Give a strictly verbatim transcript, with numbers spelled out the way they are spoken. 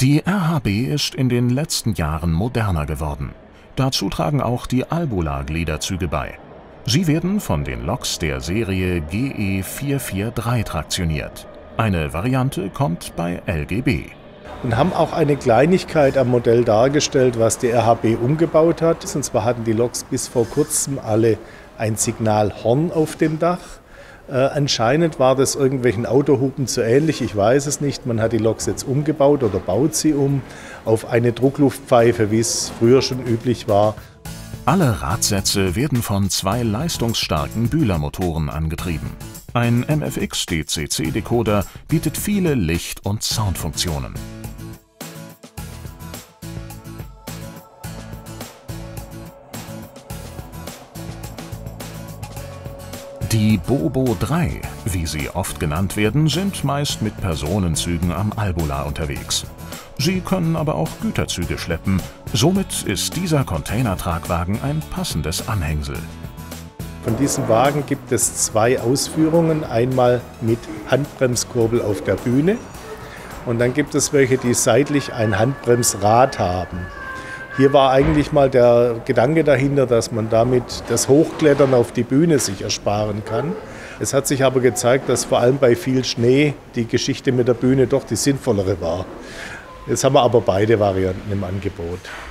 Die R H B ist in den letzten Jahren moderner geworden. Dazu tragen auch die Albula-Gliederzüge bei. Sie werden von den Loks der Serie G E vier vier drei traktioniert. Eine Variante kommt bei L G B. Und haben auch eine Kleinigkeit am Modell dargestellt, was die R H B umgebaut hat. Und zwar hatten die Loks bis vor kurzem alle ein Signalhorn auf dem Dach. Äh, anscheinend war das irgendwelchen Autohupen zu ähnlich, ich weiß es nicht. Man hat die Loks jetzt umgebaut oder baut sie um auf eine Druckluftpfeife, wie es früher schon üblich war. Alle Radsätze werden von zwei leistungsstarken Bühler-Motoren angetrieben. Ein M F X D C C-Decoder bietet viele Licht- und Soundfunktionen. Die Bobo drei, wie sie oft genannt werden, sind meist mit Personenzügen am Albula unterwegs. Sie können aber auch Güterzüge schleppen. Somit ist dieser Containertragwagen ein passendes Anhängsel. Von diesem Wagen gibt es zwei Ausführungen. Einmal mit Handbremskurbel auf der Bühne und dann gibt es welche, die seitlich ein Handbremsrad haben. Hier war eigentlich mal der Gedanke dahinter, dass man damit das Hochklettern auf die Bühne sich ersparen kann. Es hat sich aber gezeigt, dass vor allem bei viel Schnee die Geschichte mit der Bühne doch die sinnvollere war. Jetzt haben wir aber beide Varianten im Angebot.